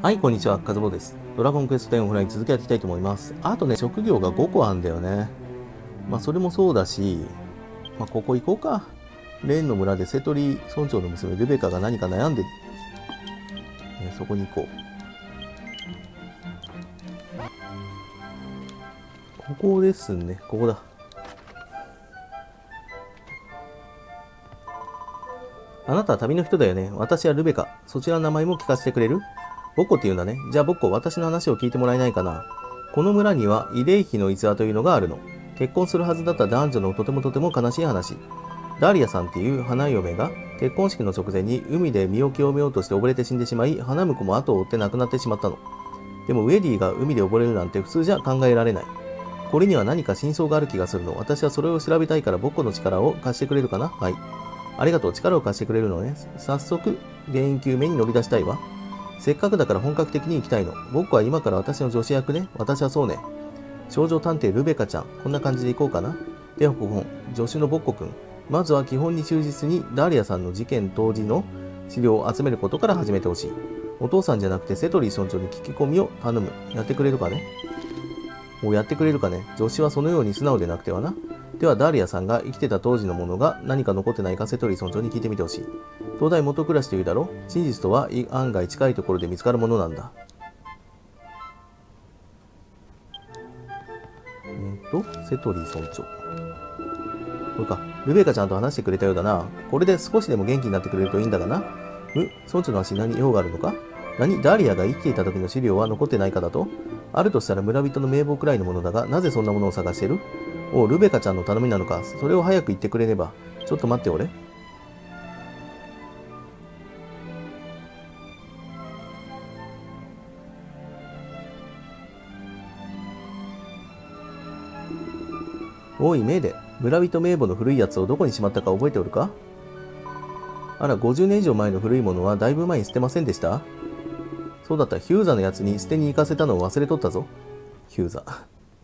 はい、こんにちは、カズボです。ドラゴンクエスト10オフライン続きやっていきたいと思います。あとね、職業が5個あんだよね。それもそうだし、ここ行こうか。レーンの村でセトリ村長の娘ルベカが何か悩んで、そこに行こう。ここですね、ここだ。あなたは旅の人だよね。私はルベカ。そちらの名前も聞かせてくれる？ボッコって言うんだね。じゃあボッコ、私の話を聞いてもらえないかな。この村には慰霊碑の逸話というのがあるの。結婚するはずだった男女のとても悲しい話。ダーリアさんっていう花嫁が結婚式の直前に海で身を清めようとして溺れて死んでしまい、花婿も後を追って亡くなってしまったの。でもウェディが海で溺れるなんて普通じゃ考えられない。これには何か真相がある気がするの。私はそれを調べたいからボッコの力を貸してくれるかな？はい。ありがとう。力を貸してくれるのね。早速、原因究明に乗り出したいわ。せっかくだから本格的に行きたいの。僕は今から私の女子役ね。私はそうね。少女探偵ルベカちゃん。こんな感じで行こうかな。では、助手のボッコくん。まずは基本に忠実にダーリアさんの事件当時の資料を集めることから始めてほしい。お父さんじゃなくてセトリー村長に聞き込みを頼む。やってくれるかね？やってくれるかね？助手はそのように素直でなくてはな。ではダーリアさんが生きてた当時のものが何か残ってないかセトリー村長に聞いてみてほしい。東大元暮らしというだろ？真実とは案外近いところで見つかるものなんだ。セトリー村長。これか。ルベカちゃんと話してくれたようだな。これで少しでも元気になってくれるといいんだがな。村長の足に何用があるのか？何？ダーリアが生きていた時の資料は残ってないかだと？あるとしたら村人の名簿くらいのものだが、なぜそんなものを探してる？ルベカちゃんの頼みなのか。それを早く言ってくれねば。ちょっと待っておれ。おい、メイデ。村人名簿の古いやつをどこにしまったか覚えておるか？あら、50年以上前の古いものはだいぶ前に捨てませんでした？そうだった。ヒューザのやつに捨てに行かせたのを忘れとったぞ。ヒューザ。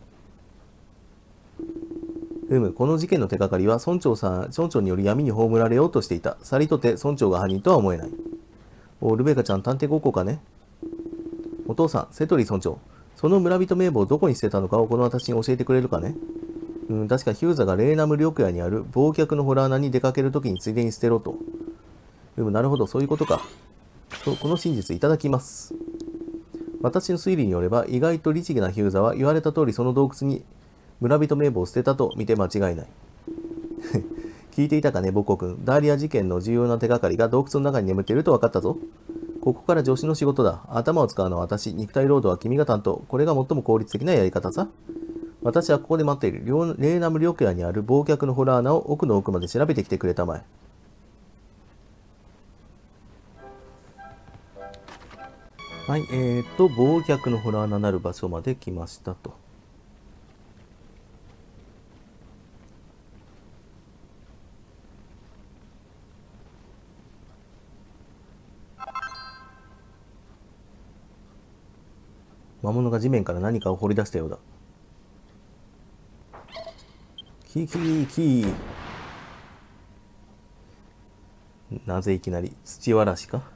この事件の手がかりは村長による闇に葬られようとしていた。さりとて村長が犯人とは思えない。ルベカちゃん探偵ごっこかね？お父さん、セトリー村長。その村人名簿をどこに捨てたのかをこの私に教えてくれるかね？確かヒューザがレーナム緑屋にある忘却のホラー穴に出かけるときについでに捨てろと。なるほど、そういうことか。この真実いただきます。私の推理によれば、意外と律儀なヒューザは言われた通りその洞窟に村人名簿を捨てたと見て間違いない。聞いていたかね、ボッコ君。ダーリア事件の重要な手がかりが洞窟の中に眠っていると分かったぞ。ここから助手の仕事だ。頭を使うのは私、肉体労働は君が担当。これが最も効率的なやり方さ。私はここで待っている。レーナム緑屋にある忘却のホラー穴を奥の奥まで調べてきてくれたまえ。はい、忘却のホラー穴なる場所まで来ましたと。魔物が地面から何かを掘り出したようだ。キー。なぜいきなり土わらしか？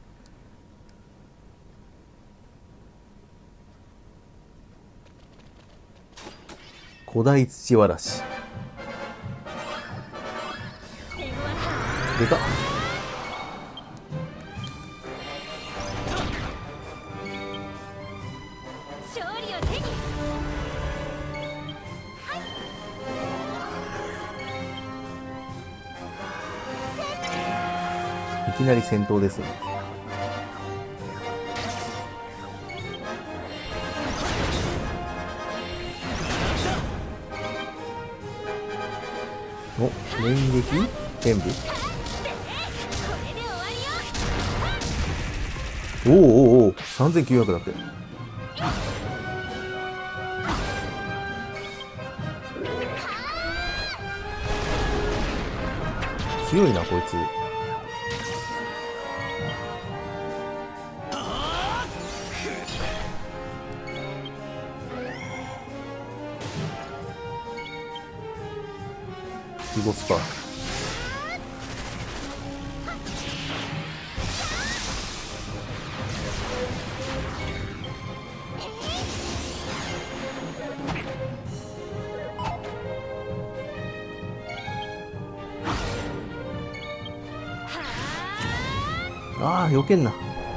古代土わらし。でかっ。いきなり戦闘ですね。連撃全部。お3900だって。強いなこいつ。ボスパーク。 ああ、避けんな。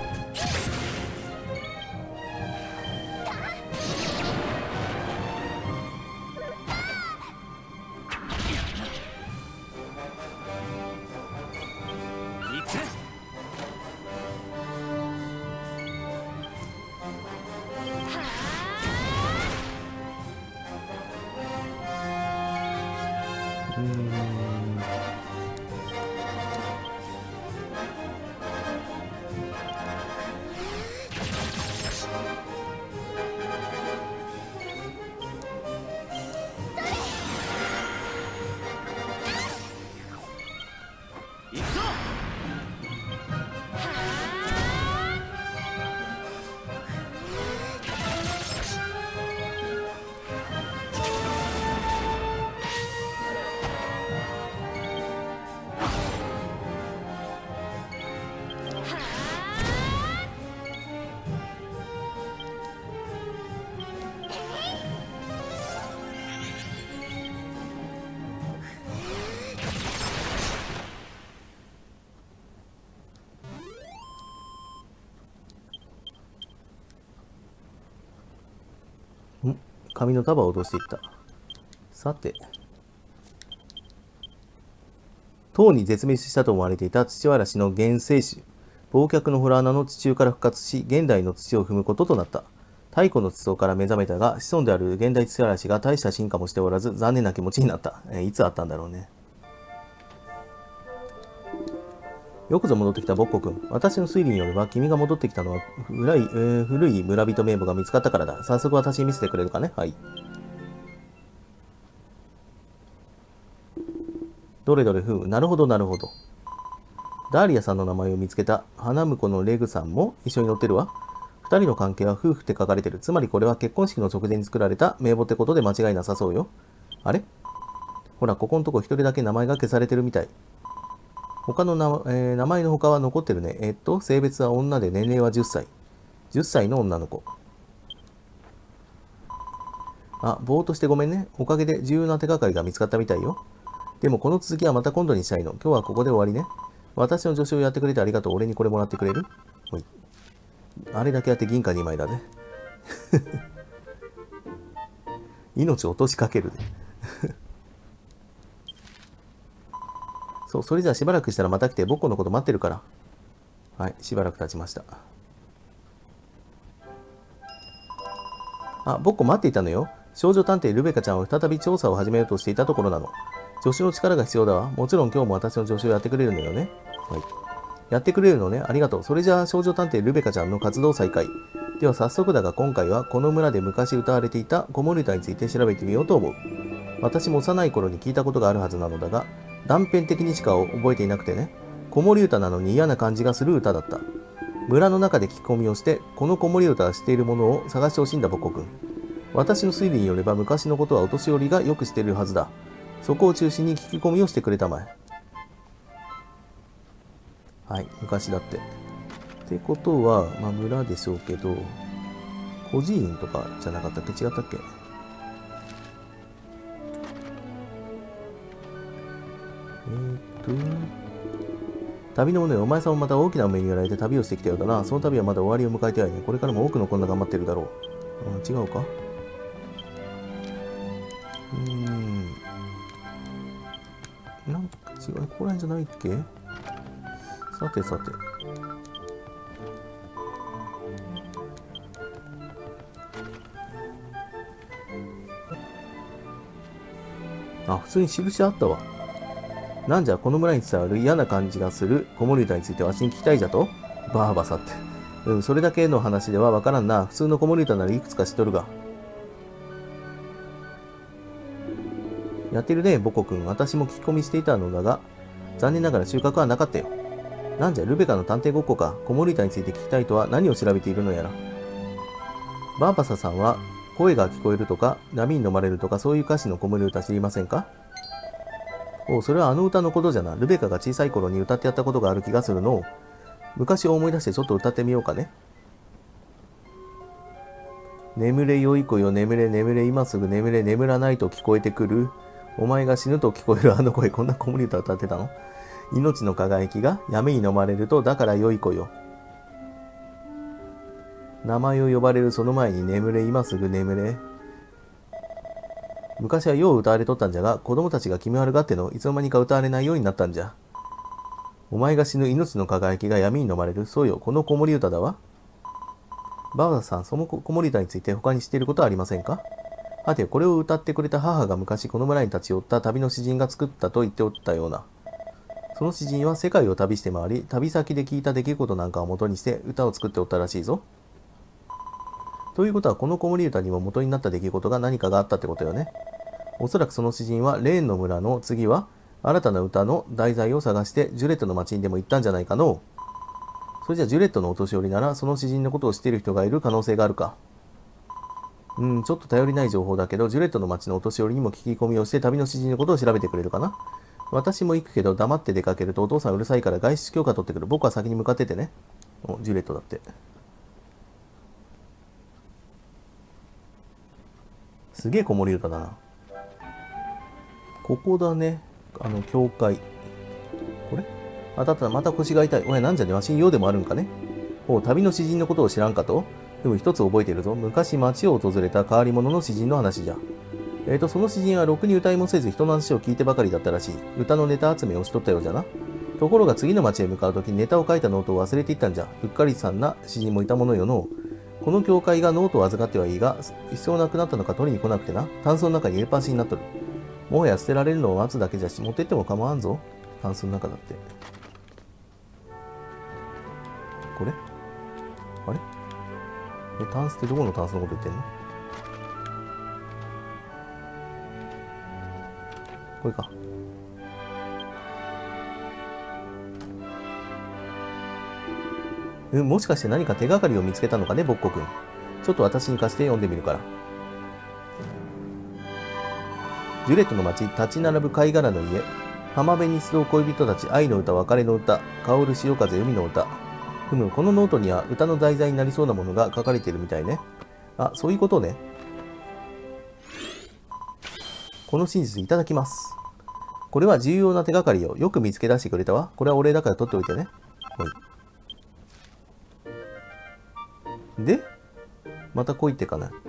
紙の束を落としていった。さて。唐に絶滅したと思われていた土嵐の原生種、忘却の洞穴の地中から復活し、現代の土を踏むこととなった。太古の地層から目覚めたが、子孫である現代土嵐が大した進化もしておらず、残念な気持ちになった。いつあったんだろうね。よくぞ戻ってきたボッコ君。私の推理によれば、君が戻ってきたのは古い村人名簿が見つかったからだ。早速私に見せてくれるかね。はい。どれどれ、なるほどなるほど。ダーリアさんの名前を見つけた花婿のレグさんも一緒に乗ってるわ。二人の関係は夫婦って書かれてる。つまりこれは結婚式の直前に作られた名簿ってことで間違いなさそうよ。あれほら、ここのとこ一人だけ名前が消されてるみたい。他の名前の他は残ってるね。性別は女で年齢は10歳。10歳の女の子。あ、ぼーっとしてごめんね。おかげで重要な手がかりが見つかったみたいよ。でもこの続きはまた今度にしたいの。今日はここで終わりね。私の助手をやってくれてありがとう。俺にこれもらってくれる？ほい。あれだけやって銀貨2枚だね。命を落としかけるで。そう、それじゃあしばらくしたらまた来て、ボッコのこと待ってるから。はい、しばらく経ちました。あ、ボッコ待っていたのよ。少女探偵ルベカちゃんを再び調査を始めようとしていたところなの。助手の力が必要だわ。もちろん今日も私の助手をやってくれるのよね。はい。やってくれるのね。ありがとう。それじゃあ少女探偵ルベカちゃんの活動再開。では早速だが今回はこの村で昔歌われていた子守歌について調べてみようと思う。私も幼い頃に聞いたことがあるはずなのだが、断片的にしか覚えていなくてね。子守歌なのに嫌な感じがする歌だった。村の中で聞き込みをして、この子守歌を知っているものを探してほしいんだ、ボッコ君。私の推理によれば昔のことはお年寄りがよく知っているはずだ。そこを中心に聞き込みをしてくれたまえ。はい、昔だって。ってことは、まあ村でしょうけど、孤児院とかじゃなかったっけ？違ったっけ？旅の者よ、お前さんもまた大きな目にやられて旅をしてきたようだな。その旅はまだ終わりを迎えてはいね。これからも多くの子が頑張ってるだろう。違うか？なんか違う。ここら辺じゃないっけ？さてさて。あ、普通に印あったわ。なんじゃ、この村に伝わる嫌な感じがする子守歌についてわしに聞きたいじゃと？バーバサって。それだけの話ではわからんな。普通の子守歌ならいくつか知っとるが。やってるね、ボコ君。私も聞き込みしていたのだが、残念ながら収穫はなかったよ。なんじゃ、ルベカの探偵ごっこか。子守歌について聞きたいとは何を調べているのやら。バーバサさんは、声が聞こえるとか、波に飲まれるとか、そういう歌詞の子守歌知りませんか？おう、それはあの歌のことじゃな。ルベカが小さい頃に歌ってやったことがある気がするのを、昔を思い出してちょっと歌ってみようかね。眠れよい子よ、眠れ眠れ、今すぐ眠れ、眠らないと聞こえてくる。お前が死ぬと聞こえるあの声、こんな子守歌歌ってたの？ 命の輝きが闇に飲まれると、だから良い子よ。名前を呼ばれるその前に眠れ、今すぐ眠れ。昔はよう歌われとったんじゃが、子供たちが気味悪がってのいつの間にか歌われないようになったんじゃ。お前が死ぬ命の輝きが闇に飲まれる。そうよ、この子守歌だわ。ババさん、その子守歌について他に知っていることはありませんか？はて、これを歌ってくれた母が昔この村に立ち寄った旅の詩人が作ったと言っておったような。その詩人は世界を旅して回り、旅先で聞いた出来事なんかを元にして歌を作っておったらしいぞ。ということは、この子守歌にも元になった出来事が何かがあったってことよね。おそらくその詩人はレーンの村の次は新たな歌の題材を探してジュレットの町にでも行ったんじゃないかの。それじゃジュレットのお年寄りならその詩人のことを知っている人がいる可能性があるか。ちょっと頼りない情報だけど、ジュレットの町のお年寄りにも聞き込みをして旅の詩人のことを調べてくれるかな。私も行くけど黙って出かけるとお父さんうるさいから外出許可取ってくる。僕は先に向かっててね。ジュレットだって。すげえ子守歌だな。ここだね。教会。これ当たった。また腰が痛い。おい、なんじゃね、わしに用でもあるんかね。旅の詩人のことを知らんかと。でも一つ覚えているぞ。昔町を訪れた変わり者の詩人の話じゃ。その詩人はろくに歌いもせず人の話を聞いてばかりだったらしい。歌のネタ集めをしとったようじゃな。ところが次の町へ向かうときネタを書いたノートを忘れていったんじゃ。うっかりさんな詩人もいたものよの。この教会がノートを預かってはいいが、必要なくなったのか取りに来なくてな。タンスの中に入れっぱなしになっとる。もはや捨てられるのを待つだけじゃし、持ってっても構わんぞ。タンスの中だって。これあれタンスってどこのタンスのこと言ってんの？これか。もしかして何か手がかりを見つけたのかね、ボッコくん。ちょっと私に貸して読んでみるから。ジュレットの町、立ち並ぶ貝殻の家。浜辺に集う恋人たち、愛の歌、別れの歌、香る潮風、海の歌。このノートには歌の題材になりそうなものが書かれているみたいね。あ、そういうことね。この真実いただきます。これは重要な手がかりをよく見つけ出してくれたわ。これはお礼だから取っておいてね。はい。で、また来いってかな。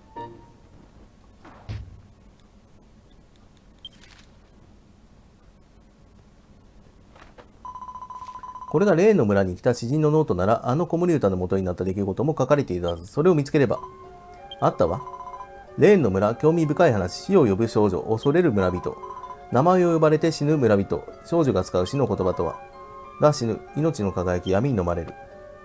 これが例の村に来た詩人のノートなら、あの子守歌の元になった出来事も書かれているはず。それを見つければ。あったわ。レーンの村、興味深い話、死を呼ぶ少女、恐れる村人。名前を呼ばれて死ぬ村人。少女が使う死の言葉とは。が死ぬ。命の輝き、闇に飲まれる。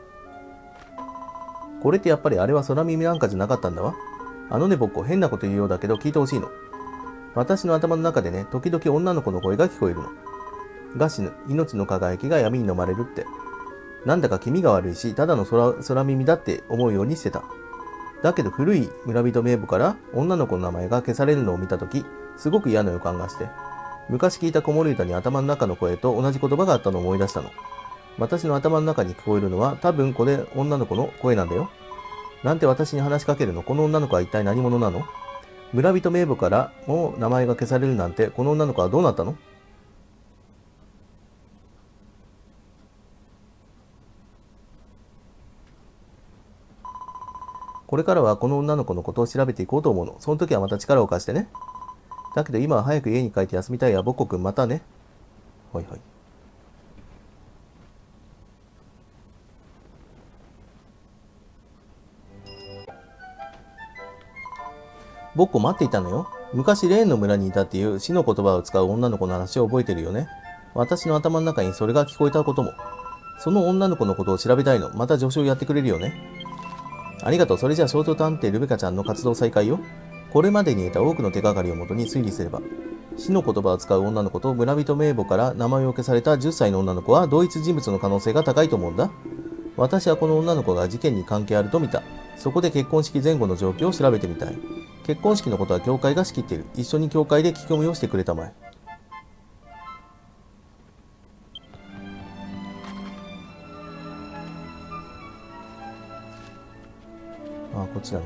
これってやっぱりあれは空耳なんかじゃなかったんだわ。ね、ボッコ、変なこと言うようだけど聞いてほしいの。私の頭の中でね、時々女の子の声が聞こえるの。が死ぬ。命の輝きが闇に飲まれるって。なんだか気味が悪いし、ただの空耳だって思うようにしてた。だけど古い村人名簿から女の子の名前が消されるのを見たとき、すごく嫌な予感がして、昔聞いた子守歌に頭の中の声と同じ言葉があったのを思い出したの。私の頭の中に聞こえるのは多分これ女の子の声なんだよ。なんて私に話しかけるの？この女の子は一体何者なの？村人名簿からも名前が消されるなんて、この女の子はどうなったの？これからはこの女の子のことを調べていこうと思うの。その時はまた力を貸してね。だけど今は早く家に帰って休みたいや、ボッコくんまたね。はいはい。ボッコ待っていたのよ。昔レーンの村にいたっていう死の言葉を使う女の子の話を覚えてるよね。私の頭の中にそれが聞こえたことも。その女の子のことを調べたいの。また助手をやってくれるよね。ありがとう。それじゃあ少女探偵ルベカちゃんの活動再開よ。これまでに得た多くの手がかりをもとに推理すれば、死の言葉を使う女の子と村人名簿から名前を消された10歳の女の子は同一人物の可能性が高いと思うんだ。私はこの女の子が事件に関係あると見た。そこで結婚式前後の状況を調べてみたい。結婚式のことは教会が仕切っている。一緒に教会で聞き込みをしてくれたまえ。ああ、こっちだね。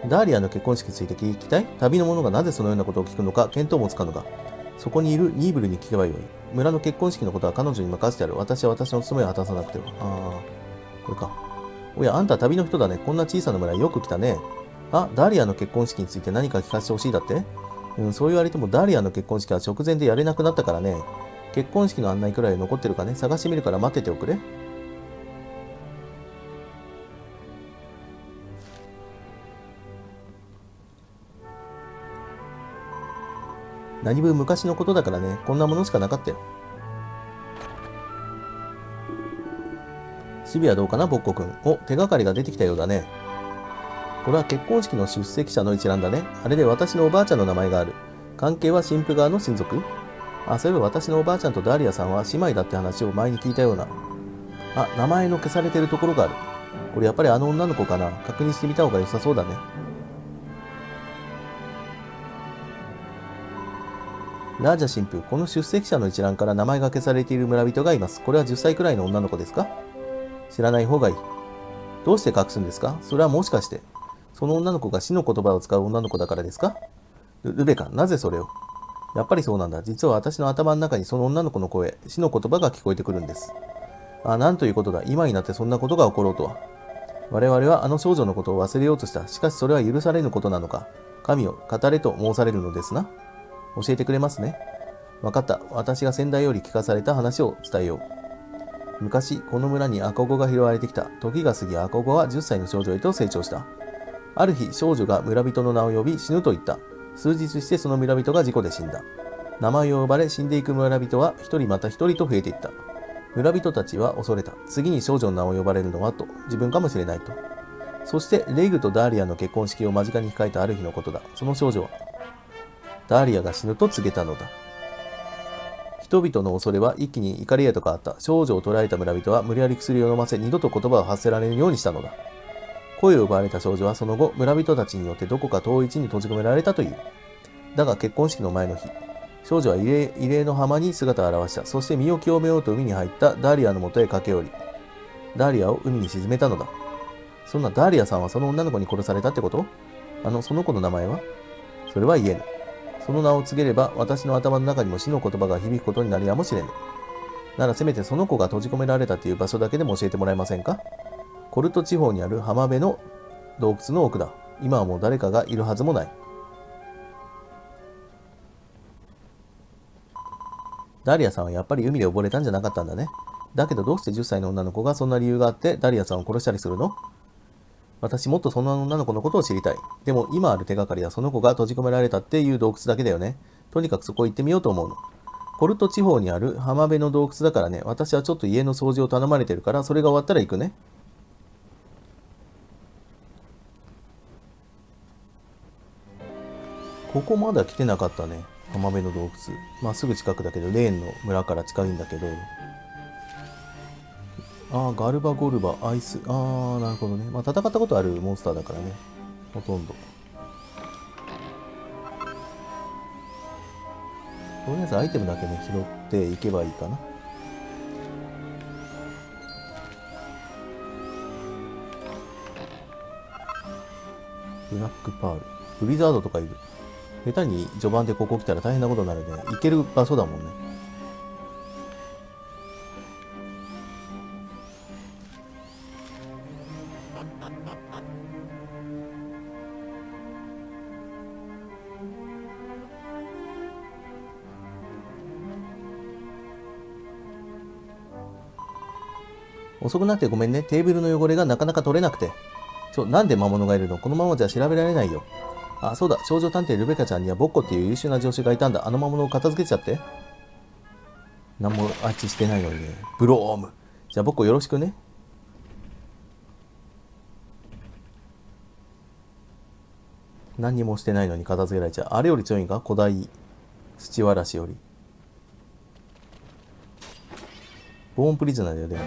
ダーリアの結婚式について聞きたい？旅の者がなぜそのようなことを聞くのか見当もつかぬが、そこにいるニーブルに聞けばよい。村の結婚式のことは彼女に任せてある。私は私の務めを果たさなくては。これか。おや、あんた旅の人だね。こんな小さな村よく来たね。あ、ダーリアの結婚式について何か聞かせてほしいだって？そう言われてもダーリアの結婚式は直前でやれなくなったからね。結婚式の案内くらい残ってるかね。探してみるから待ってておくれ。何分昔のことだからね。こんなものしかなかったよ。守備はどうかな、ボッコ君。お、手がかりが出てきたようだね。これは結婚式の出席者の一覧だね。あれで私のおばあちゃんの名前がある。関係は新婦側の親族？あ、そういえば私のおばあちゃんとダーリアさんは姉妹だって話を前に聞いたような。あ、名前の消されてるところがある。これやっぱりあの女の子かな。確認してみた方が良さそうだね。ラージャ神父、この出席者の一覧から名前が消されている村人がいます。これは10歳くらいの女の子ですか？知らない方がいい。どうして隠すんですか？それはもしかして、その女の子が死の言葉を使う女の子だからですか？ルベカ、なぜそれを？やっぱりそうなんだ。実は私の頭の中にその女の子の声、死の言葉が聞こえてくるんです。あ、なんということだ。今になってそんなことが起ころうとは。我々はあの少女のことを忘れようとした。しかしそれは許されぬことなのか。神を語れと申されるのですな。教えてくれますね。わかった。私が先代より聞かされた話を伝えよう。昔、この村に赤子が拾われてきた。時が過ぎ、赤子は10歳の少女へと成長した。ある日、少女が村人の名を呼び、死ぬと言った。数日してその村人が事故で死んだ。名前を呼ばれ、死んでいく村人は一人また一人と増えていった。村人たちは恐れた。次に少女の名を呼ばれるのはと、自分かもしれないと。そして、レイグとダーリアの結婚式を間近に控えたある日のことだ。その少女は、ダーリアが死ぬと告げたのだ。人々の恐れは一気に怒りへと変わった。少女を捕らえた村人は無理やり薬を飲ませ、二度と言葉を発せられるようにしたのだ。声を奪われた少女はその後、村人たちによってどこか遠い地に閉じ込められたという。だが結婚式の前の日、少女は異例の浜に姿を現した。そして身を清めようと海に入ったダーリアのもとへ駆け寄り、ダーリアを海に沈めたのだ。そんなダーリアさんはその女の子に殺されたってこと？その子の名前は？それは言えぬ。その名を告げれば、私の頭の中にも死の言葉が響くことになるやもしれぬ。ならせめてその子が閉じ込められたという場所だけでも教えてもらえませんか？コルト地方にある浜辺の洞窟の奥だ。今はもう誰かがいるはずもない。ダリアさんはやっぱり海で溺れたんじゃなかったんだね。だけどどうして10歳の女の子がそんな理由があってダリアさんを殺したりするの？私もっとその女の子のことを知りたい。でも今ある手がかりはその子が閉じ込められたっていう洞窟だけだよね。とにかくそこ行ってみようと思うの。コルト地方にある浜辺の洞窟だからね。私はちょっと家の掃除を頼まれてるから、それが終わったら行くね。ここまだ来てなかったね。浜辺の洞窟。まあすぐ近くだけど、レーンの村から近いんだけど。ガルバゴルバ、アイス。なるほどね。まあ戦ったことあるモンスターだからね。ほとんど。とりあえずアイテムだけね、拾っていけばいいかな。ブラックパール。ブリザードとかいる。下手に序盤でここ来たら大変なことになるね。行ける場所だもんね。遅くなってごめんね。テーブルの汚れがなかなか取れなくて。なんで魔物がいるの？このままじゃ調べられないよ。そうだ。少女探偵ルベカちゃんにはボッコっていう優秀な上司がいたんだ。あの魔物を片付けちゃって。何もあっちしてないのにね。ブローム。じゃあボッコよろしくね。何にもしてないのに片付けられちゃう。あれより強いんか？古代土わらしより。ボーンプリズナーだよ、でも。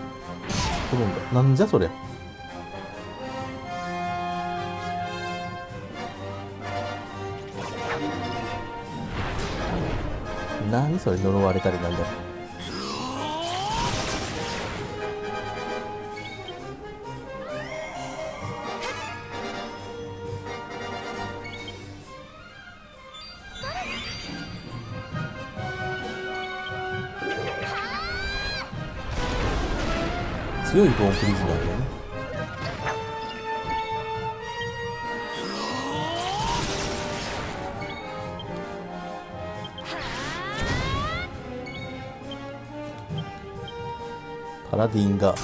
なんじゃそれ。 何それ、呪われたりなんだろう。強いボーンプリズナーだよね。パラディンが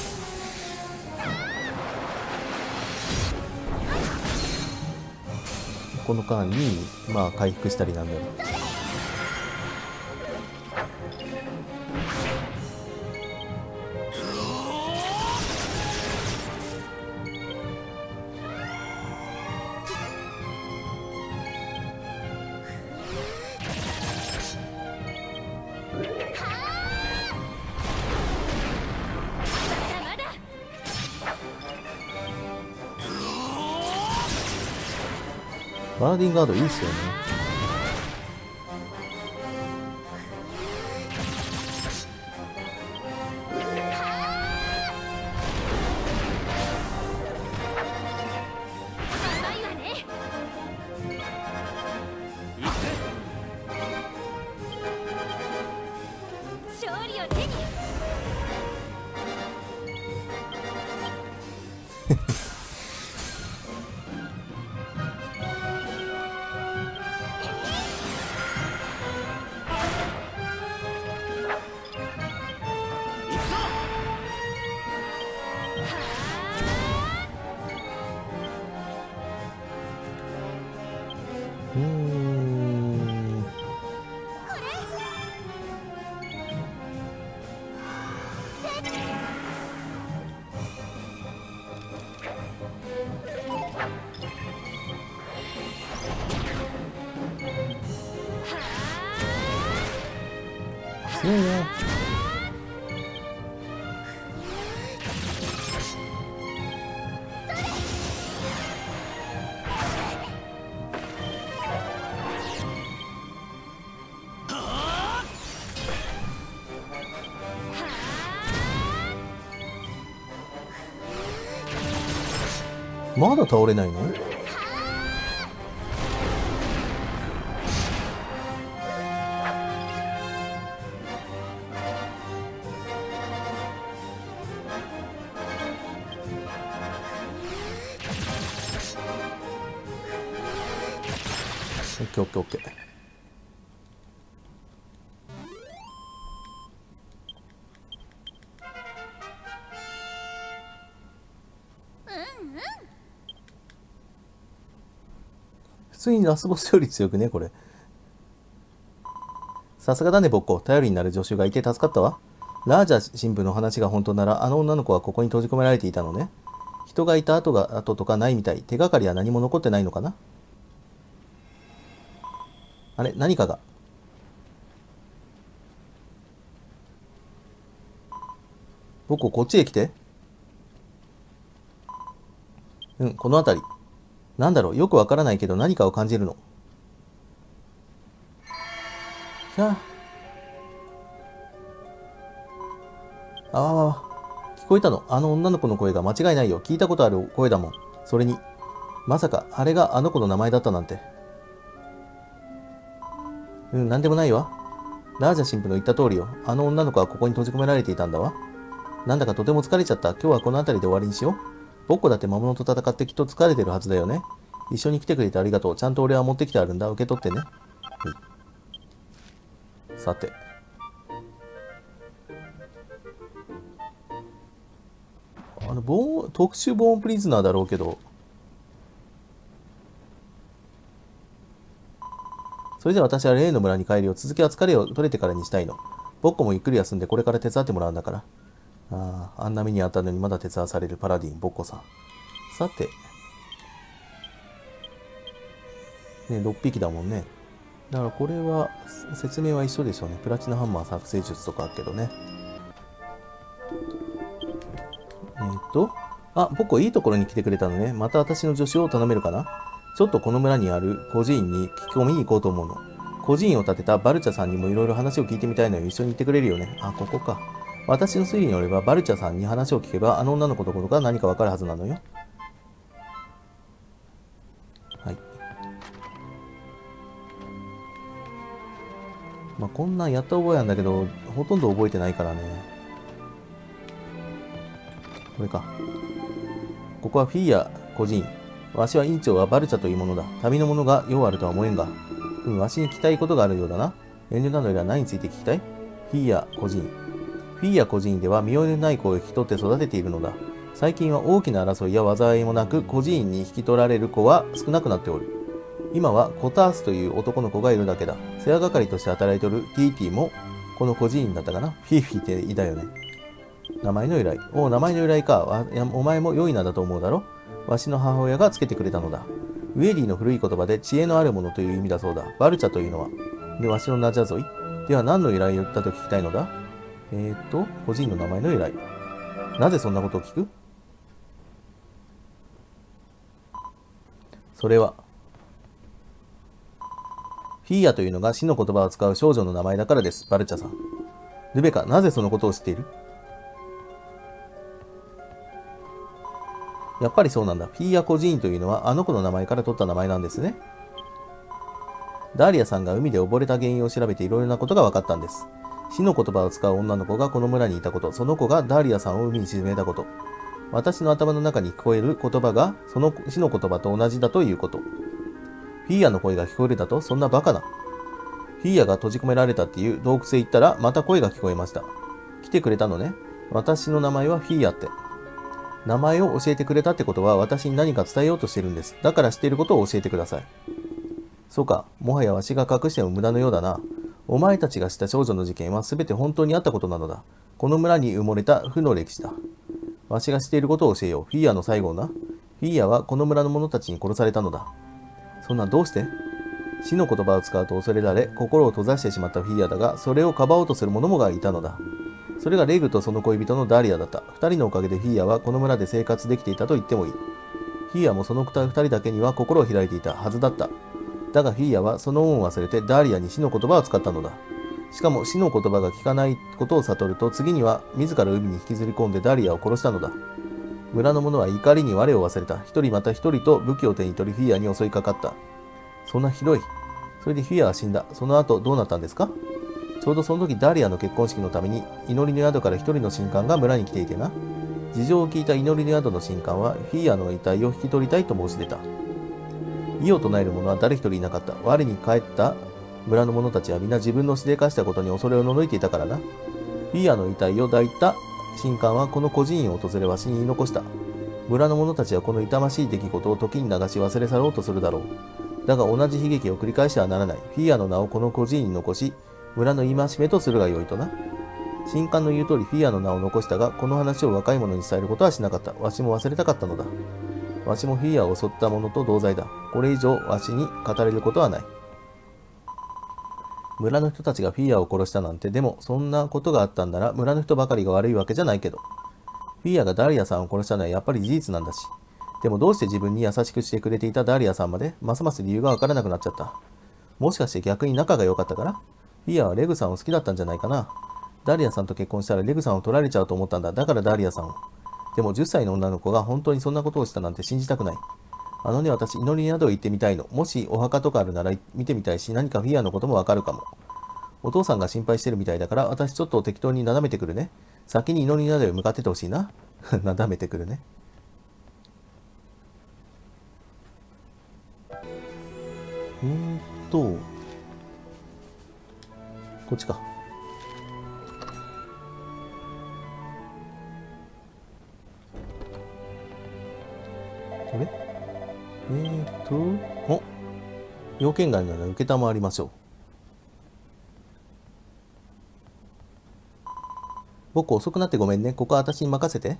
この間にまあ回復したりなんだよね。パラディンガードいいっすよね。 勝利を手に。 強いね。まだ倒れないの？オッケーオッケーオッケー。普通にラスボスより強くね、これ。さすがだね、ボッコ。頼りになる助手がいて助かったわ。ラージャ神父の話が本当なら、あの女の子はここに閉じ込められていたのね。人がいた跡とかないみたい。手がかりは何も残ってないのかな？あれ、何かが。ボッコ、こっちへ来て。うん、この辺り。なんだろう、よくわからないけど何かを感じるの。ひゃあ。あわわわ。聞こえたの。あの女の子の声が間違いないよ。聞いたことある声だもん。それに、まさか、あれがあの子の名前だったなんて。うん、なんでもないわ。ラージャ神父の言った通りよ。あの女の子はここに閉じ込められていたんだわ。なんだかとても疲れちゃった。今日はこの辺りで終わりにしよう。ボッコだって魔物と戦ってきっと疲れてるはずだよね。一緒に来てくれてありがとう。ちゃんと俺は持ってきてあるんだ。受け取ってね。はい。さて。特殊ボーンプリズナーだろうけど。それじゃ私は例の村に帰るよ。続きは疲れを取れてからにしたいの。ボッコもゆっくり休んでこれから手伝ってもらうんだから。ああ、あんな目にあったのにまだ手伝わされるパラディン、ボッコさん。さて。ね、6匹だもんね。だからこれは、説明は一緒でしょうね。プラチナハンマー作成術とかあるけどね。あ、ボッコいいところに来てくれたのね。また私の助手を頼めるかな？ちょっとこの村にある孤児院に聞き込みに行こうと思うの。 孤児院を建てたバルチャさんにもいろいろ話を聞いてみたいのよ。一緒に行ってくれるよね。あ、ここか。私の推理によれば、バルチャさんに話を聞けば、あの女の子のことが何かわかるはずなのよ。はい。まあ、こんなんやった覚えなんだけど、ほとんど覚えてないからね。これか。ここはフィーア孤児院。わしは院長はバルチャというものだ。旅の者が用あるとは思えんが。わしに聞きたいことがあるようだな。遠慮などよりは何について聞きたい？フィーア孤児院。フィーア孤児院では身寄りのない子を引き取って育てているのだ。最近は大きな争いや災いもなく孤児院に引き取られる子は少なくなっておる。今はコタースという男の子がいるだけだ。世話係として働いておるティーティもこの孤児院だったかな。フィーフィーっていたよね。名前の由来。おう、名前の由来か。お前も良い名だと思うだろ。わしの母親がつけてくれたのだ。ウェディの古い言葉で知恵のあるものという意味だそうだ。バルチャというのは。で、わしの名じゃぞい。では何の由来を言ったと聞きたいのだ？個人の名前の由来。なぜそんなことを聞く？それは、フィーアというのが死の言葉を使う少女の名前だからです、バルチャさん。ルベカ、なぜそのことを知っている？やっぱりそうなんだ。フィーア孤児院というのはあの子の名前から取った名前なんですね。ダーリアさんが海で溺れた原因を調べていろいろなことが分かったんです。死の言葉を使う女の子がこの村にいたこと、その子がダーリアさんを海に沈めたこと、私の頭の中に聞こえる言葉がその死の言葉と同じだということ。フィーアの声が聞こえるだと？そんなバカな。フィーアが閉じ込められたっていう洞窟へ行ったらまた声が聞こえました。来てくれたのね。私の名前はフィーアって。名前を教えてくれたってことは私に何か伝えようとしてるんです。だから知っていることを教えてください。そうか、もはやわしが隠しても無駄のようだな。お前たちがした少女の事件は全て本当にあったことなのだ。この村に埋もれた負の歴史だ。わしが知っていることを教えよう。フィーアの最後な。フィーアはこの村の者たちに殺されたのだ。そんなどうして？死の言葉を使うと恐れられ、心を閉ざしてしまったフィーアだが、それをかばおうとする者もがいたのだ。それがレグとその恋人のダーリアだった。二人のおかげでフィーアはこの村で生活できていたと言ってもいい。フィーアもその二人だけには心を開いていたはずだった。だがフィーアはその恩を忘れてダーリアに死の言葉を使ったのだ。しかも死の言葉が聞かないことを悟ると、次には自ら海に引きずり込んでダーリアを殺したのだ。村の者は怒りに我を忘れた。一人また一人と武器を手に取りフィーアに襲いかかった。そんなひどい。それでフィーアは死んだ。その後どうなったんですか？ちょうどその時ダーリアの結婚式のために祈りの宿から一人の神官が村に来ていてな。事情を聞いた祈りの宿の神官はフィーアの遺体を引き取りたいと申し出た。異を唱える者は誰一人いなかった。我に帰った村の者たちは皆自分のしでかしたことに恐れをののいていたからな。フィーアの遺体を抱いた神官はこの孤児院を訪れわしに言い残した。村の者たちはこの痛ましい出来事を時に流し忘れ去ろうとするだろう。だが同じ悲劇を繰り返してはならない。フィーアの名をこの孤児院に残し、村の戒めとするがよいとな。神官の言う通りフィーアの名を残したが、この話を若い者に伝えることはしなかった。わしも忘れたかったのだ。わしもフィーアを襲った者と同罪だ。これ以上わしに語れることはない。村の人たちがフィーアを殺したなんて、でもそんなことがあったんなら村の人ばかりが悪いわけじゃないけど。フィーアがダリアさんを殺したのはやっぱり事実なんだし。でもどうして自分に優しくしてくれていたダリアさんまで、ますます理由がわからなくなっちゃった。もしかして逆に仲が良かったから？フィーアはレグさんを好きだったんじゃないかな。ダリアさんと結婚したらレグさんを取られちゃうと思ったんだ。だからダリアさんを。でも10歳の女の子が本当にそんなことをしたなんて信じたくない。あのね、私、祈りなど行ってみたいの。もしお墓とかあるなら見てみたいし、何かフィアのこともわかるかも。お父さんが心配してるみたいだから、私ちょっと適当になだめてくるね。先に祈りなどへ向かっててほしいな。なだめてくるね。こっちか。これお、要件外なら受けたまわりましょう。僕遅くなってごめんね。ここは私に任せて。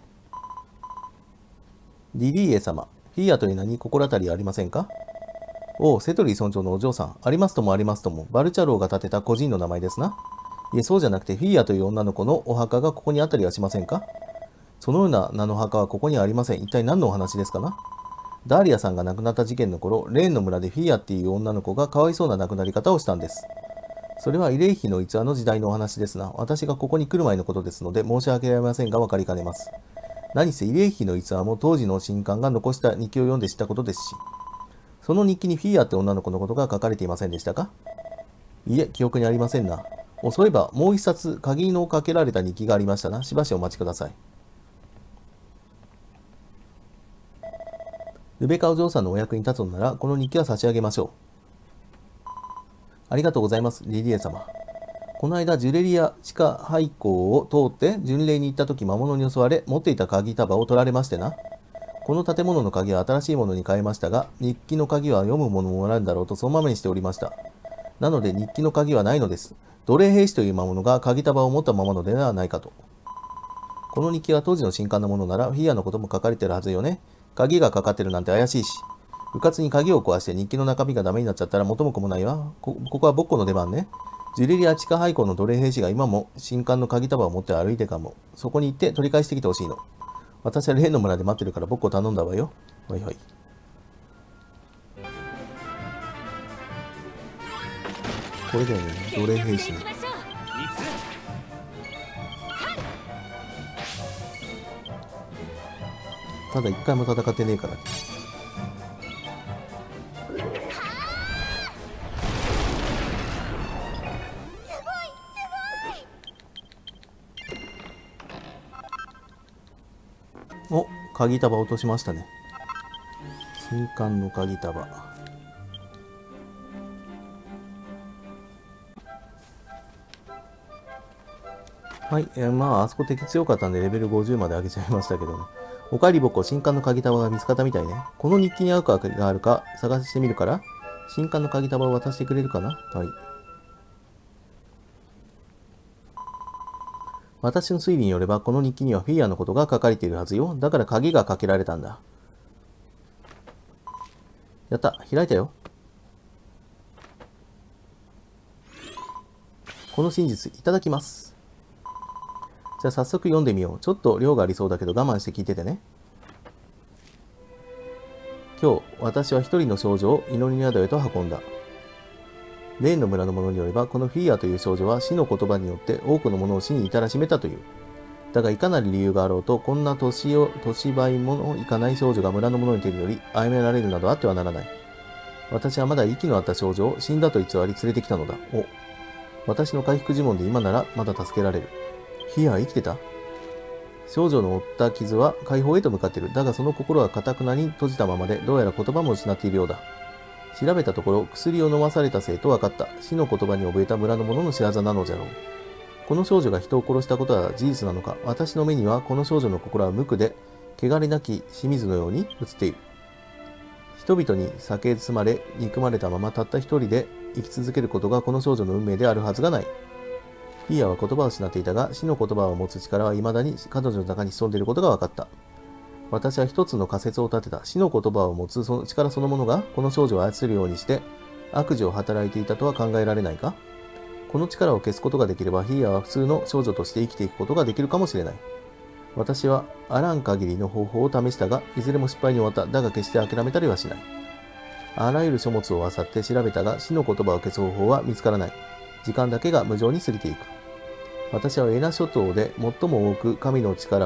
リリーエ様、フィーアという名に心当たりはありませんか？おう、セトリー村長のお嬢さん。ありますともありますとも、バルチャローが建てた孤児院の名前ですな。いえ、そうじゃなくて、フィーアという女の子のお墓がここにあったりはしませんか？そのような名の墓はここにはありません。一体何のお話ですかな？ ダーリアさんが亡くなった事件の頃、レーンの村でフィーアっていう女の子がかわいそうな亡くなり方をしたんです。それは慰霊碑の逸話の時代のお話ですな。私がここに来る前のことですので申し訳ありませんが分かりかねます。何せ慰霊碑の逸話も当時の神官が残した日記を読んで知ったことですし、その日記にフィーアって女の子のことが書かれていませんでしたか？いえ、記憶にありませんな。そういえば、もう一冊、鍵のかけられた日記がありましたな。しばしお待ちください。ルベカお嬢さんのお役に立つのなら、この日記は差し上げましょう。ありがとうございます、リリエ様。この間、ジュレリア地下廃校を通って巡礼に行った時、魔物に襲われ、持っていた鍵束を取られましてな。この建物の鍵は新しいものに変えましたが、日記の鍵は読むものもあるんだろうとそのままにしておりました。なので日記の鍵はないのです。奴隷兵士という魔物が鍵束を持ったままのではないかと。この日記は当時の神官のものならフィアのことも書かれてるはずよね。鍵がかかってるなんて怪しいし。うかつに鍵を壊して日記の中身がダメになっちゃったら元も子もないわ。ここはボッコの出番ね。ジュレリア地下廃校の奴隷兵士が今も神官の鍵束を持って歩いてかも。そこに行って取り返してきてほしいの。私は例の村で待ってるからボッコ頼んだわよ。はいはい。これだよね、奴隷兵士。ただ一回も戦ってねえから。お、鍵束落としましたね。神官の鍵束。はい、まあ、あそこ敵強かったんでレベル50まで上げちゃいましたけどね。おかえりぼっこ、神官の鍵束が見つかったみたいね。この日記に合うかがあるか探してみるから、神官の鍵束を渡してくれるかな？はい。私の推理によれば、この日記にはフィギュアのことが書かれているはずよ。だから鍵がかけられたんだ。やった、開いたよ。この真実、いただきます。じゃあ早速読んでみよう。ちょっと量がありそうだけど我慢して聞いててね。今日、私は一人の少女を祈りの宿へと運んだ。レーンの村の者によれば、このフィーアという少女は死の言葉によって多くの者を死に至らしめたという。だがいかなる理由があろうと、こんな年倍ものいかない少女が村の者に手により殺められるなどあってはならない。私はまだ息のあった少女を死んだと偽り連れてきたのだ。お、私の回復呪文で今ならまだ助けられる。フィアは生きてた？少女の負った傷は解放へと向かっている。だがその心は堅くなに閉じたままで、どうやら言葉も失っているようだ。調べたところ、薬を飲まされたせいと分かった。死の言葉に覚えた村の者の仕業なのじゃろう。この少女が人を殺したことは事実なのか。私の目にはこの少女の心は無垢で、汚れなき清水のように映っている。人々に酒へ包まれ、憎まれたままたった一人で生き続けることがこの少女の運命であるはずがない。フィアは言葉を失っていたが、死の言葉を持つ力は未だに彼女の中に潜んでいることが分かった。私は一つの仮説を立てた。死の言葉を持つその力そのものがこの少女を操るようにして悪事を働いていたとは考えられないか？この力を消すことができれば、フィアは普通の少女として生きていくことができるかもしれない。私はあらん限りの方法を試したが、いずれも失敗に終わった。だが決して諦めたりはしない。あらゆる書物を漁って調べたが、死の言葉を消す方法は見つからない。時間だけが無情に過ぎていく。私はエナ諸島で最も多く海の神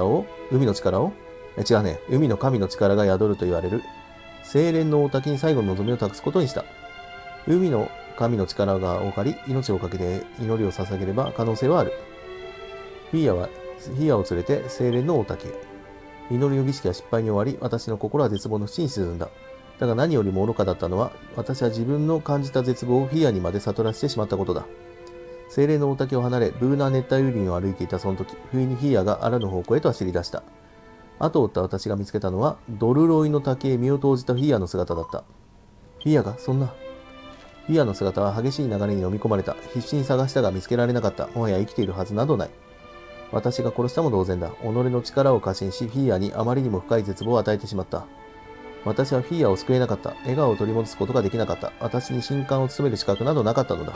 の力が宿ると言われる精錬の大滝に最後の望みを託すことにした。海の神の力が多かり、命をかけて祈りを捧げれば可能性はある。フィアを連れて精錬の大滝へ。祈りの儀式は失敗に終わり、私の心は絶望の淵に沈んだ。だが何よりも愚かだったのは、私は自分の感じた絶望をフィアにまで悟らせてしまったことだ。精霊の大滝を離れ、ブーナー熱帯雨林を歩いていたその時、不意にフィアがあらぬ方向へと走り出した。後を追った私が見つけたのは、ドルロイの滝へ身を投じたフィアの姿だった。フィアが、そんな。フィアの姿は激しい流れに飲み込まれた。必死に探したが見つけられなかった。もはや生きているはずなどない。私が殺したも同然だ。己の力を過信し、フィアにあまりにも深い絶望を与えてしまった。私はフィアを救えなかった。笑顔を取り戻すことができなかった。私に神官を務める資格などなかったのだ。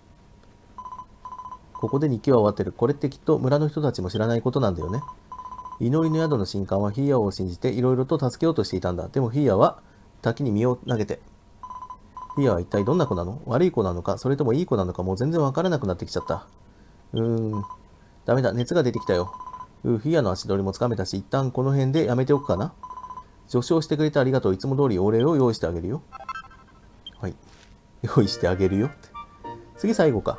ここで日記は終わってる。これってきっと村の人たちも知らないことなんだよね。 祈りの宿の神官はヒーヤを信じていろいろと助けようとしていたんだ。でもヒーヤは滝に身を投げて。ヒーヤは一体どんな子なの？悪い子なのか、それともいい子なのかもう全然わからなくなってきちゃった。ダメだ、熱が出てきたよ。ヒーヤの足取りもつかめたし、一旦この辺でやめておくかな。助手をしてくれてありがとう。いつも通りお礼を用意してあげるよ。はい。用意してあげるよって。次最後か。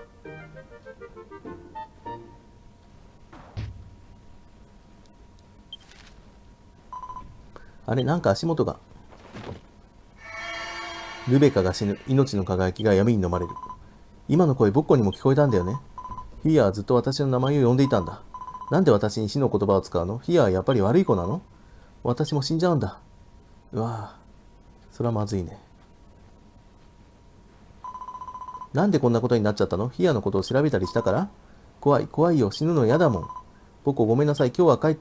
あれ、なんか足元が。ルベカが死ぬ。命の輝きが闇に飲まれる。今の声、ボッコにも聞こえたんだよね。ヒーヤはずっと私の名前を呼んでいたんだ。なんで私に死の言葉を使うの？ヒーヤはやっぱり悪い子なの？私も死んじゃうんだ。うわぁ。それはまずいね。なんでこんなことになっちゃったの？ヒーヤのことを調べたりしたから？怖い、怖いよ。死ぬの嫌だもん。ボッコごめんなさい。今日は帰って。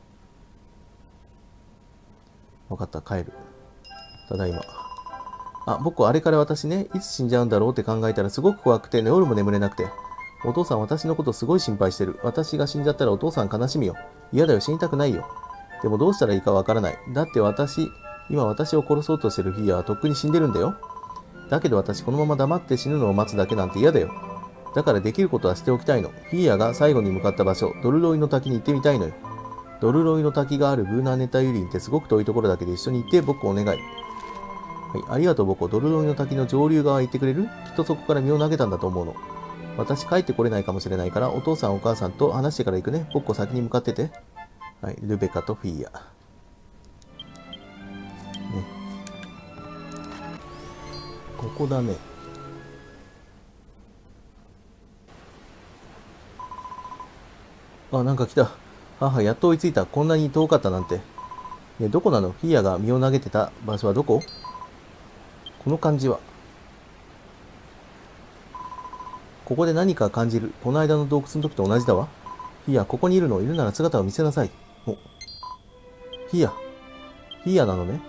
わかった、帰る。ただいま。僕あれから私ね、いつ死んじゃうんだろうって考えたらすごく怖くて、夜も眠れなくて。お父さん私のことすごい心配してる。私が死んじゃったらお父さん悲しみよ。嫌だよ、死にたくないよ。でもどうしたらいいかわからない。だって今私を殺そうとしてるヒーヤはとっくに死んでるんだよ。だけど私このまま黙って死ぬのを待つだけなんて嫌だよ。だからできることはしておきたいの。ヒーヤが最後に向かった場所、ドルロイの滝に行ってみたいのよ。ドルロイの滝があるブーナーネタユリンってすごく遠いところだけで一緒に行って僕お願い。はい、ありがとう僕。ドルロイの滝の上流側へ行ってくれる？きっとそこから身を投げたんだと思うの。私帰ってこれないかもしれないからお父さんお母さんと話してから行くね。僕先に向かってて。はい、ルベカとフィーヤ。ね。ここだね。なんか来た。やっと追いついた。こんなに遠かったなんて。ね、どこなの？フィーヤが身を投げてた場所はどこ？この感じは。ここで何か感じる。この間の洞窟の時と同じだわ。フィーヤ、ここにいるの？いるなら姿を見せなさい。フィーヤなのね。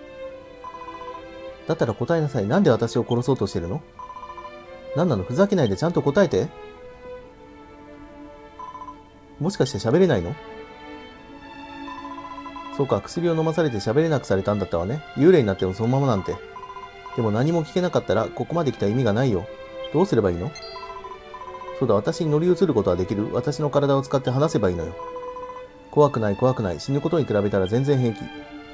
だったら答えなさい。なんで私を殺そうとしてるの？何なの？ふざけないでちゃんと答えて。もしかして喋れないの？そうか、薬を飲まされて喋れなくされたんだったわね。幽霊になってもそのままなんて。でも何も聞けなかったらここまで来た意味がないよ。どうすればいいの？そうだ、私に乗り移ることはできる？私の体を使って話せばいいのよ。怖くない、怖くない。死ぬことに比べたら全然平気。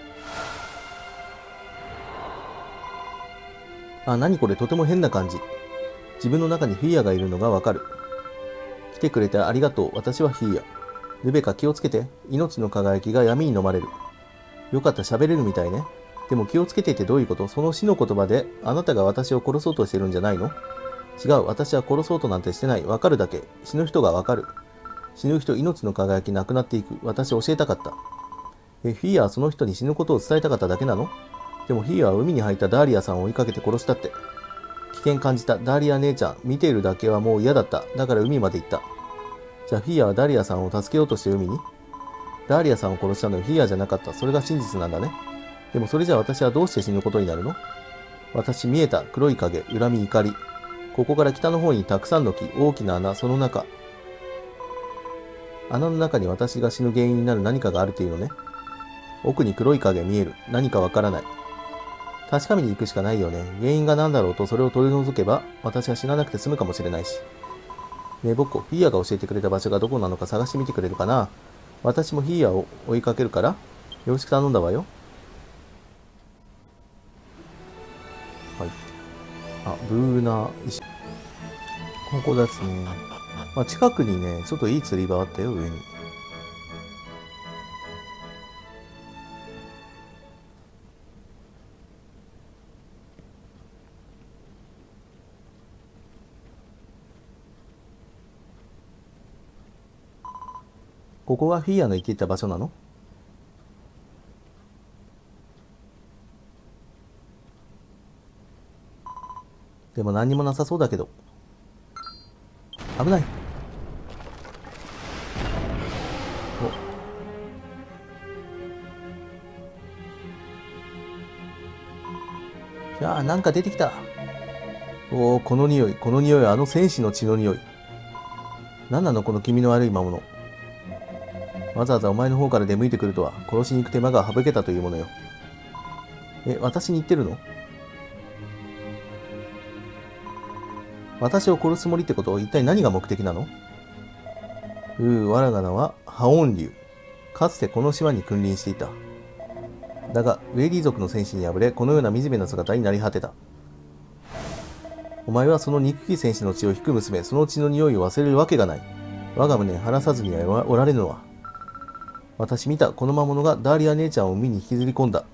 何これ、とても変な感じ。自分の中にフィーヤがいるのがわかる。来てくれてありがとう。私はフィーヤ。ルベカ気をつけて。命の輝きが闇に飲まれる。よかった、喋れるみたいね。でも気をつけてってどういうこと？その死の言葉であなたが私を殺そうとしてるんじゃないの？違う、私は殺そうとなんてしてない。わかるだけ。死ぬ人がわかる。死ぬ人、命の輝きなくなっていく。私教えたかった。フィーヤはその人に死ぬことを伝えたかっただけなの？でもフィーヤは海に入ったダーリアさんを追いかけて殺したって。危険感じた。ダーリア姉ちゃん、見ているだけはもう嫌だった。だから海まで行った。じゃあフィーヤはダーリアさんを助けようとして海に？ダーリアさんを殺したのはフィーヤじゃなかった。それが真実なんだね。でもそれじゃあ私はどうして死ぬことになるの？私見えた。黒い影、恨み、怒り。ここから北の方にたくさんの木、大きな穴、その中。穴の中に私が死ぬ原因になる何かがあるというのね。奥に黒い影見える。何かわからない。確かめに行くしかないよね。原因が何だろうとそれを取り除けば、私は死ななくて済むかもしれないし。ねえ、ボッコ、フィーヤが教えてくれた場所がどこなのか探してみてくれるかな。私もフィーヤを追いかけるから、よろしく頼んだわよ。はい。ブーナー石。ここですね。近くにね、ちょっといい釣り場あったよ、上に。ここがフィーヤの行っていた場所なの？でも何にもなさそうだけど。危ない。いやー、なんか出てきた。おお、この匂い、この匂いはあの戦士の血の匂い。何なのこの気味の悪い魔物。 わざわざお前の方から出向いてくるとは、殺しに行く手間が省けたというものよ。私に言ってるの？私を殺すつもりってこと？一体何が目的なの？我が名はハオン竜。かつてこの島に君臨していた。だが、ウェイリー族の戦士に敗れ、このような惨めな姿になり果てた。お前はその憎き戦士の血を引く娘、その血の匂いを忘れるわけがない。我が胸晴らさずにはおられぬのは。私見たこの魔物がダーリア姉ちゃんを海に引きずり込んだ。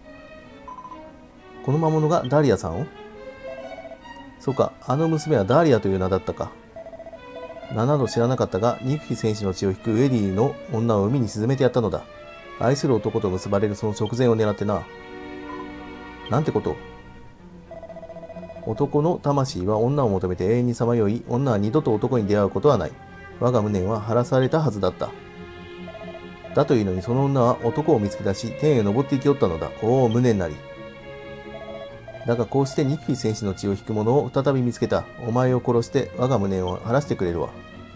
この魔物がダーリアさんを？そうか、あの娘はダーリアという名だったか。名など知らなかったが、憎き戦士の血を引くウェリーの女を海に沈めてやったのだ。愛する男と結ばれるその直前を狙ってな。なんてことを。男の魂は女を求めて永遠にさまよい、女は二度と男に出会うことはない。我が無念は晴らされたはずだった。だというのにその女は男を見つけ出し、天へ登っていきおったのだ。おお、無念なり。だがこうして憎き戦士の血を引く者を再び見つけた。お前を殺して我が無念を晴らしてくれるわ。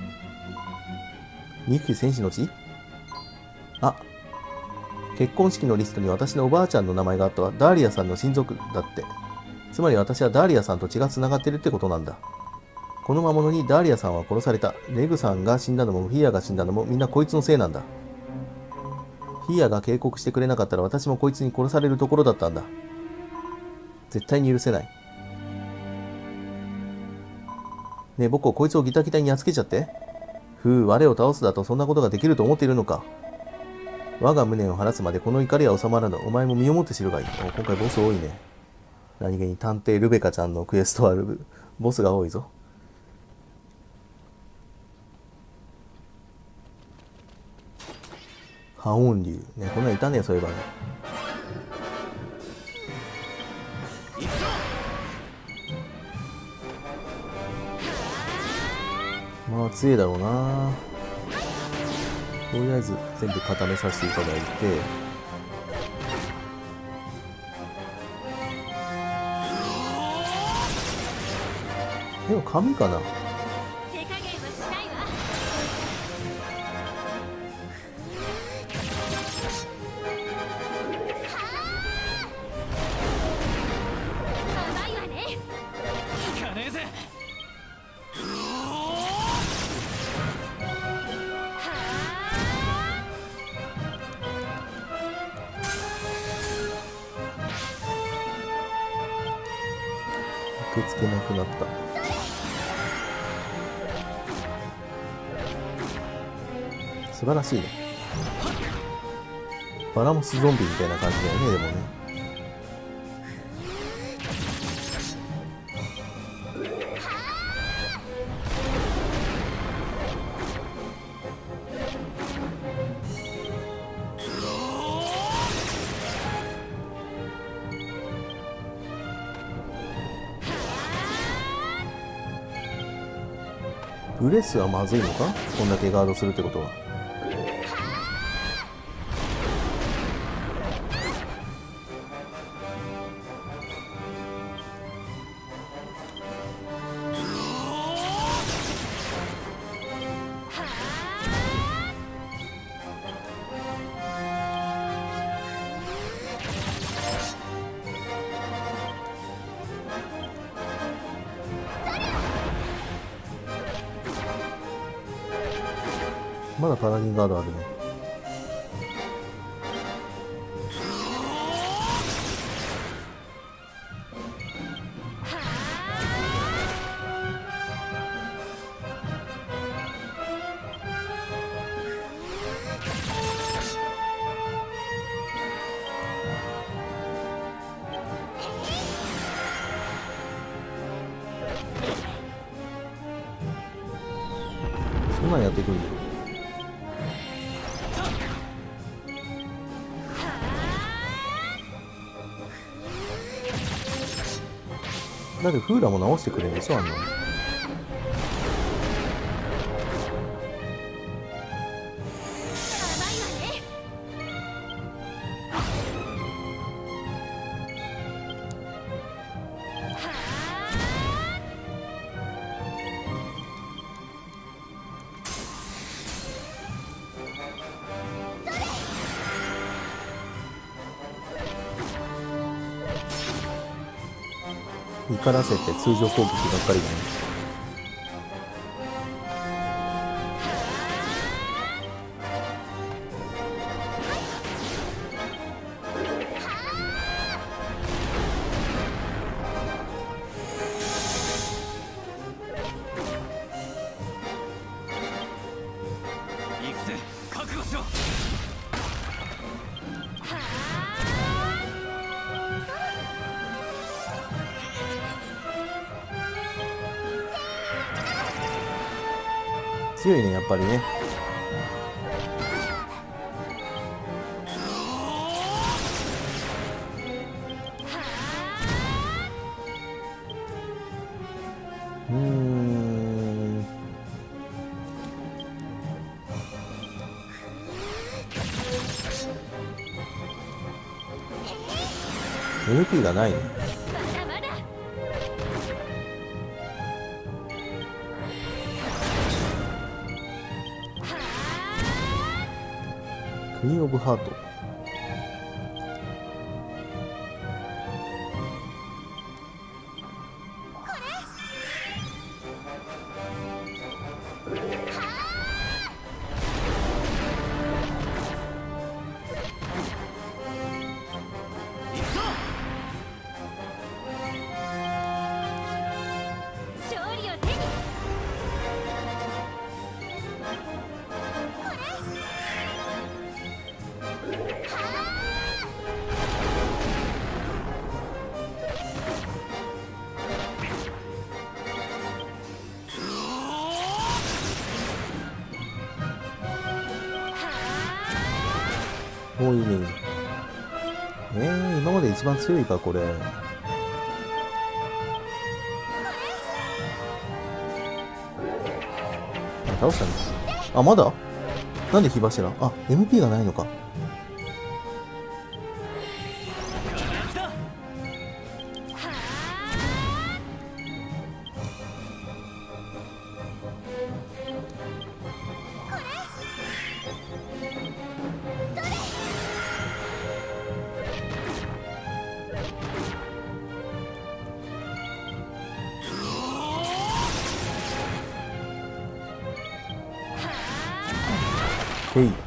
憎き戦士の血？あ、結婚式のリストに私のおばあちゃんの名前があったわ。ダーリアさんの親族だって。つまり私はダーリアさんと血が繋がってるってことなんだ。この魔物にダーリアさんは殺された。レグさんが死んだのもフィアが死んだのもみんなこいつのせいなんだ。フィアが警告してくれなかったら私もこいつに殺されるところだったんだ。絶対に許せない。ねえ、僕をこいつをギタギタにやっつけちゃって。我を倒すだとそんなことができると思っているのか。我が無念を晴らすまでこの怒りは収まらぬ。お前も身をもって知るがいい。今回ボス多いね。何気に探偵ルベカちゃんのクエストはボスが多いぞ。ハオン竜。ね、こんなんいたね、そういえばね。まあ強いだろうな。とりあえず全部固めさせていただいて、でも紙かな。 手加減はしないわ。甘いわね。 効かねえぜ。 受け付けなくなった。素晴らしいね。バラモスゾンビみたいな感じだよね、でもね。ブレスはまずいのか？こんだけガードするってことは。まだパラディンガードあるね。そんなんやってくるんだよ。だってフーラも直してくれるんでしょ、あんなの。 怒らせて通常攻撃ばっかりだね。 行くぜ、覚悟しろ。 強いね、やっぱりね。MP がないね。 まだまだ。 クイーン・オブ・ハート。 勝利を手に。 多いね。今まで一番強いか、これ。倒したね。あ、まだなんで火柱あ、MP がないのか。へい。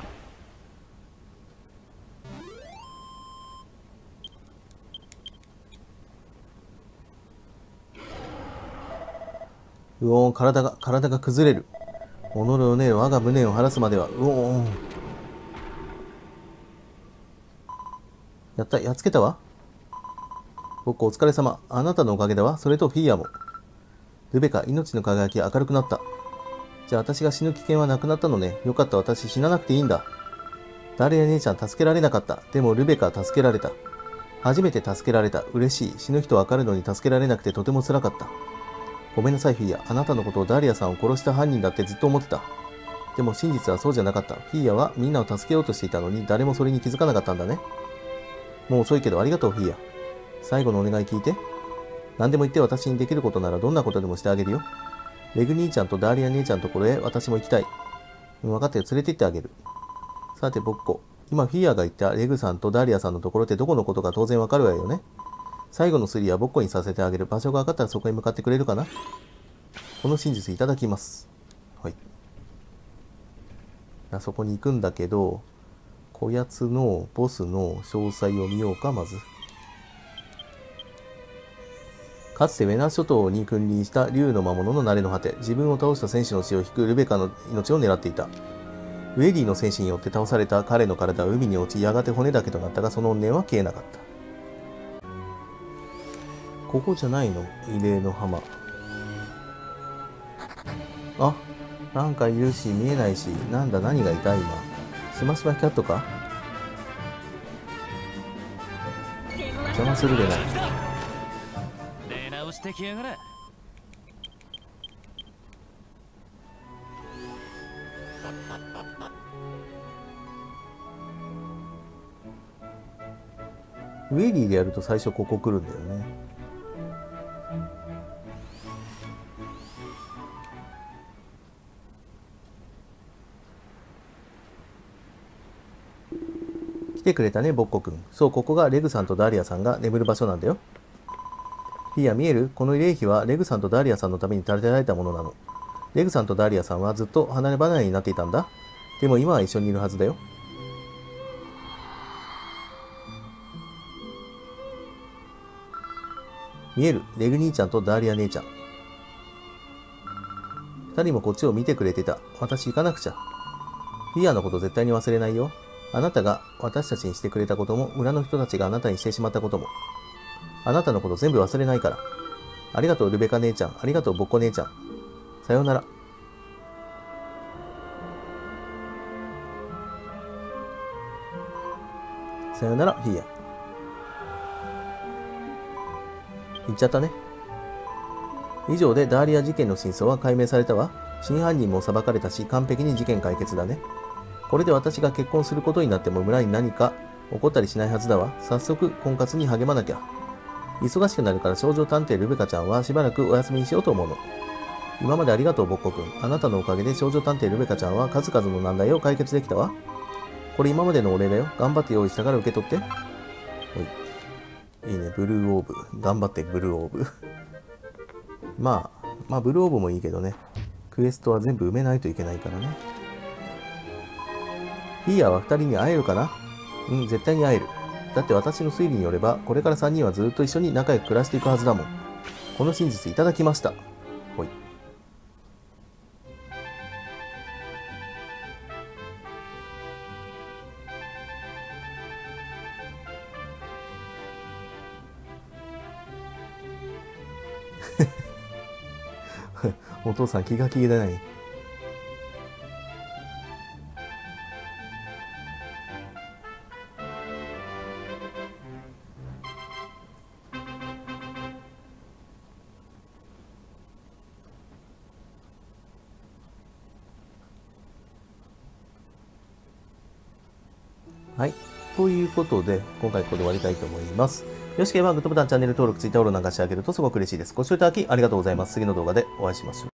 うおー、体が崩れる。己をね、我が無念を晴らすまでは、うおー。やっつけたわ。僕お疲れ様。あなたのおかげだわ。それとフィーアも。ルベカ、命の輝き明るくなった。じゃあ私が死ぬ危険はなくなったのね。よかった、私死ななくていいんだ。ダリア姉ちゃん助けられなかった。でもルベカは助けられた。初めて助けられた。嬉しい。死ぬ人わかるのに助けられなくてとても辛かった。ごめんなさい、フィーア。あなたのことをダリアさんを殺した犯人だってずっと思ってた。でも真実はそうじゃなかった。フィーアはみんなを助けようとしていたのに誰もそれに気づかなかったんだね。もう遅いけどありがとう、フィーア。最後のお願い聞いて。何でも言って私にできることならどんなことでもしてあげるよ。レグ兄ちゃんとダーリア姉ちゃんのところへ私も行きたい。分かったよ、連れて行ってあげる。さて、ボッコ。今、フィアが言ったレグさんとダーリアさんのところってどこのことか当然わかるわよね。最後のスリーはボッコにさせてあげる。場所が分かったらそこへ向かってくれるかな。この真実いただきます。はい。あそこに行くんだけど、こやつのボスの詳細を見ようか、まず。かつてウェナー諸島に君臨した竜の魔物の慣れの果て、自分を倒した戦士の血を引くルベカの命を狙っていた。ウェディの戦士によって倒された彼の体は海に落ち、やがて骨だけとなったが、その怨念は消えなかった。ここじゃないの？慰霊の浜。あ、なんかいるし、見えないし、なんだ何がいた今。しましまキャットか？邪魔するでない。 出直してきやがれ。 ウェディでやると最初ここ来るんだよね。来てくれたね、ボッコくん。そう、ここがレグさんとダリアさんが眠る場所なんだよ。 フィア見える？この慰霊碑はレグさんとダーリアさんのために建てられたものなの。レグさんとダーリアさんはずっと離れ離れになっていたんだ。でも今は一緒にいるはずだよ。見える？レグ兄ちゃんとダーリア姉ちゃん。二人もこっちを見てくれてた。私行かなくちゃ。フィアのこと絶対に忘れないよ。あなたが私たちにしてくれたことも、村の人たちがあなたにしてしまったことも。あなたのこと全部忘れないから。ありがとうルベカ姉ちゃん。ありがとうボッコ姉ちゃん。さようなら。さよなら、フィア。言っちゃったね。以上でダーリア事件の真相は解明されたわ。真犯人も裁かれたし、完璧に事件解決だね。これで私が結婚することになっても村に何か起こったりしないはずだわ。早速、婚活に励まなきゃ。忙しくなるから少女探偵ルベカちゃんはしばらくお休みにしようと思うの。今までありがとうボッコくん。あなたのおかげで少女探偵ルベカちゃんは数々の難題を解決できたわ。これ今までのお礼だよ。頑張って用意したから受け取って。いいね、ブルーオーブ。頑張ってブルーオーブ。まあブルーオーブもいいけどね。クエストは全部埋めないといけないからね。フィアは二人に会えるかな？うん、絶対に会える。だって私の推理によれば、これから三人はずっと一緒に仲良く暮らしていくはずだもん。この真実いただきました。ほい。お父さん気が気でない。はい。ということで、今回ここで終わりたいと思います。よろしければグッドボタン、チャンネル登録、ツイッターフォローなんかしてあげるとすごく嬉しいです。ご視聴いただきありがとうございます。次の動画でお会いしましょう。